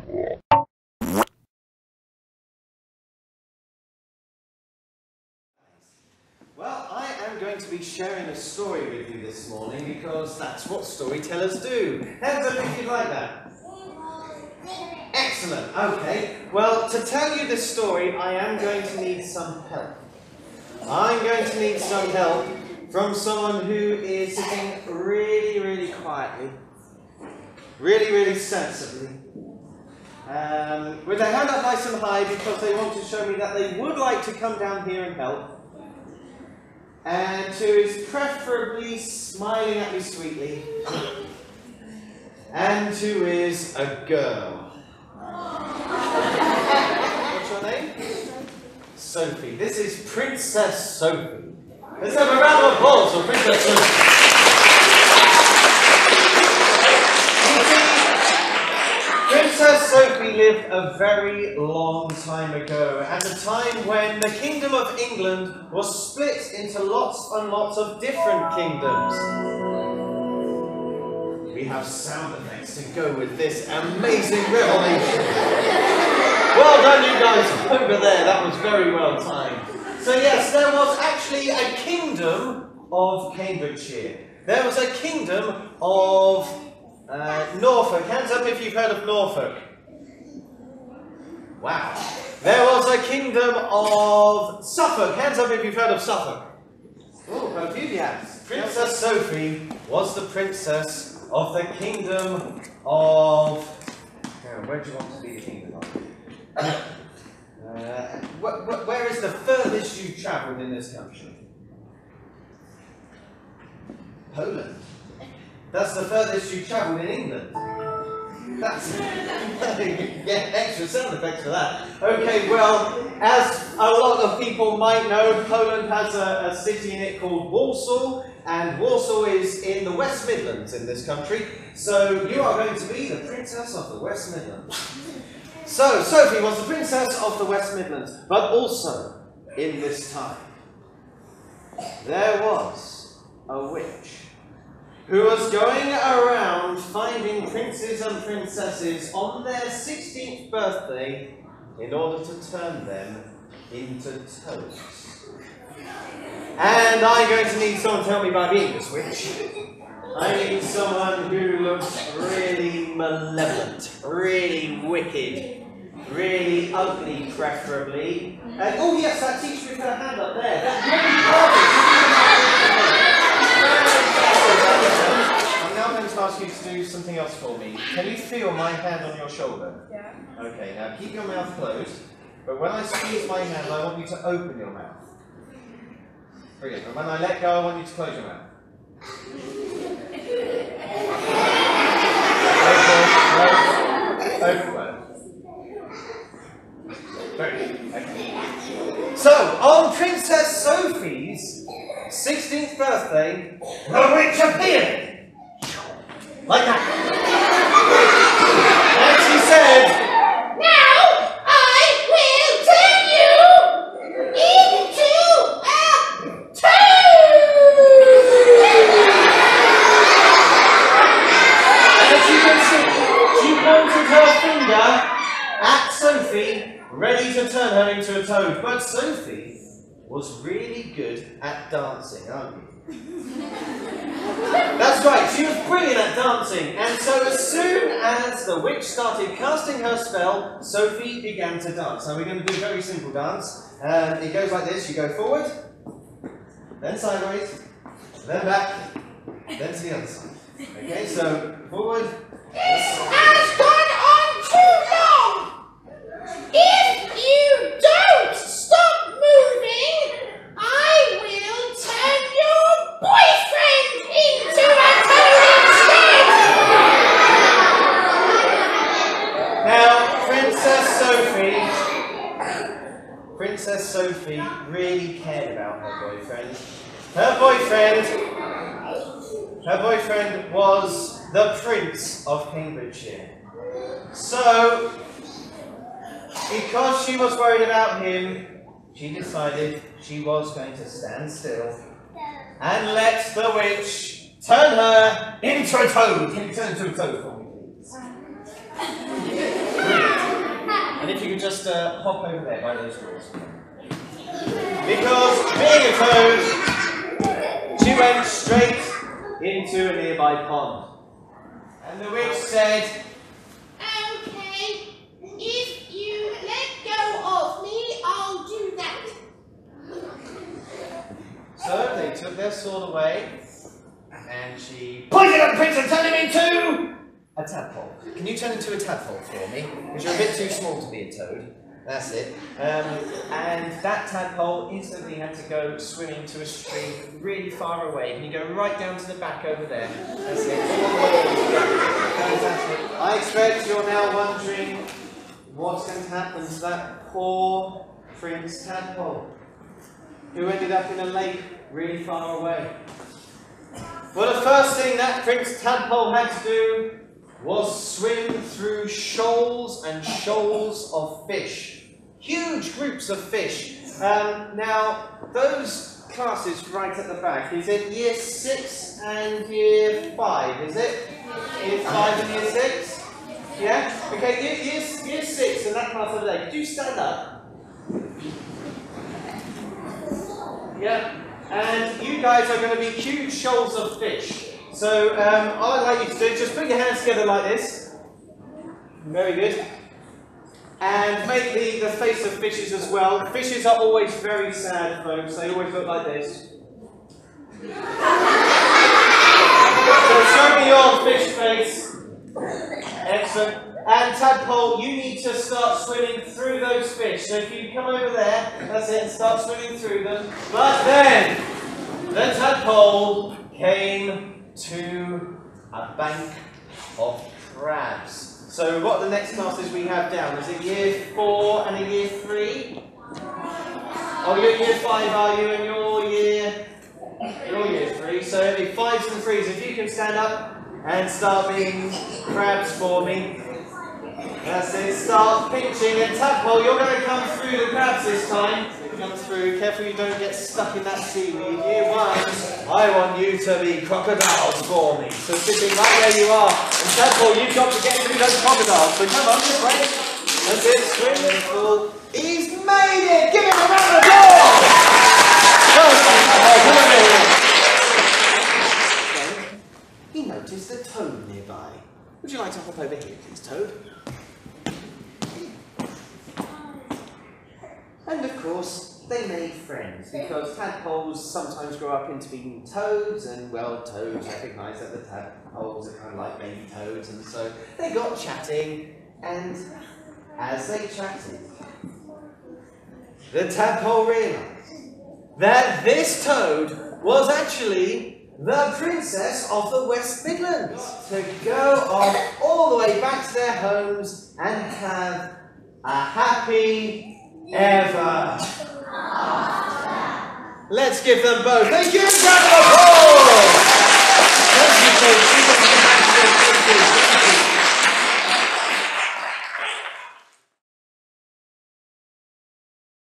Well, I am going to be sharing a story with you this morning because that's what storytellers do. Hands up if you'd like that. Excellent. Okay. Well, to tell you this story, I am going to need some help. I'm going to need some help from someone who is sitting really, really quietly, really, really sensibly, with their hand up nice and high because they want to show me that they would like to come down here and help, and who is preferably smiling at me sweetly, and who is a girl. What's your name? Sophie. This is Princess Sophie. Let's have a round of applause for Princess Sophie. Princess Sophie lived a very long time ago, at a time when the Kingdom of England was split into lots and lots of different kingdoms. We have sound effects to go with this amazing revelation. Well done, you guys over there. That was very well timed. So yes, there was actually a kingdom of Cambridgeshire. There was a kingdom of Norfolk. Hands up if you've heard of Norfolk. Wow. There was a kingdom of Suffolk. Hands up if you've heard of Suffolk. Oh, quite a few of you have. Princess Sophie was the princess of the kingdom of... where do you want to be the kingdom of? Where is the furthest you've travelled in this country? Poland. That's the furthest you've travelled in England. That's get extra sound effects for that. Okay, well, as a lot of people might know, Poland has a city in it called Warsaw, and Warsaw is in the West Midlands in this country. So you are going to be the Princess of the West Midlands. So Sophie was the Princess of the West Midlands, but also in this time there was a witch who was going around finding princes and princesses on their 16th birthday in order to turn them into toads. And I'm going to need someone to help me by being this witch. I need someone who looks really malevolent, really wicked, really ugly preferably. And oh yes, that teacher with her hand up there. That's I'm now going to ask you to do something else for me. Can you feel my hand on your shoulder? Yeah. Okay, now keep your mouth closed, but when I squeeze my hand, I want you to open your mouth. Brilliant. And when I let go, I want you to close your mouth. Open well. Very good. Okay. So, on Princess Sophie's 16th birthday, the witch appeared. Like that. And she said, "Now I will turn you into a toad." As you can see, she pointed her finger at Sophie, ready to turn her into a toad. But Sophie was really good at dancing, aren't you? That's right, she was brilliant at dancing, and so as soon as the witch started casting her spell, Sophie began to dance. Now we're going to do a very simple dance. It goes like this: you go forward, then sideways, then back, then to the other side. Okay, so forward. This has gone on too long! If you don't stop moving, I will turn your boyfriend into a toad instead! Now, Princess Sophie really cared about her boyfriend. Her boyfriend was the Prince of Cambridgeshire. So, because she was worried about him, she decided she was going to stand still and let the witch turn her into a toad. Can you turn into a toad for me, please? you just hop over there by those doors? Because, being a toad, she went straight into a nearby pond. And the witch said, Okay, if you let go of me, I'll do that. So they took their sword away, and she pointed at the prince and turned him into a tadpole. Can you turn into a tadpole for me? Because you're a bit too small to be a toad. That's it. And that tadpole instantly had to go swimming to a stream really far away. Can you go right down to the back over there? That's it. Fantastic. I expect you're now wondering what's going to happen to that poor Prince Tadpole, who ended up in a lake really far away. Well, the first thing that Prince Tadpole had to do was swim through shoals and shoals of fish. Huge groups of fish. Now, those classes right at the back, is it year 6 and year 5, is it? Year 5 and year 6? Yeah? Okay, year 6 in that class over there, could you stand up? Yeah? And you guys are going to be huge shoals of fish. So, all I'd like you to do is just put your hands together like this. Very good. And make the face of fishes as well. Fishes are always very sad, folks. They always look like this. So show me your fish face. Excellent. And Tadpole, you need to start swimming through those fish. So if you come over there, that's it, and start swimming through them. But then, the Tadpole came to a bank of crabs. So what are the next classes we have down? Is it year 4 and a year 3? Oh, you're year 5, are you? And you're year 3. So it'll be 5s and 3s. If you can stand up and start being crabs for me. That's it. Start pinching. And Tadpole, you're going to come through the crabs this time. Come through. Careful you don't get stuck in that seaweed. Year 1, I want you to be crocodiles for me. So sitting right where you are. And Tadpole, you've got to get through those crocodiles. So come on, this way. That's it. Swim and full. He's made it! Give him a round of applause! He noticed a toad nearby. Would you like to hop over here, please, Toad? And of course, they made friends, because tadpoles sometimes grow up into being toads, and well, toads recognise that the tadpoles are kind of like baby toads, and so they got chatting, and as they chatted, the tadpole realised that this toad was actually the princess of the West Midlands, to go on all the way back to their homes and have a happy ever after. Let's give them both a huge round of applause!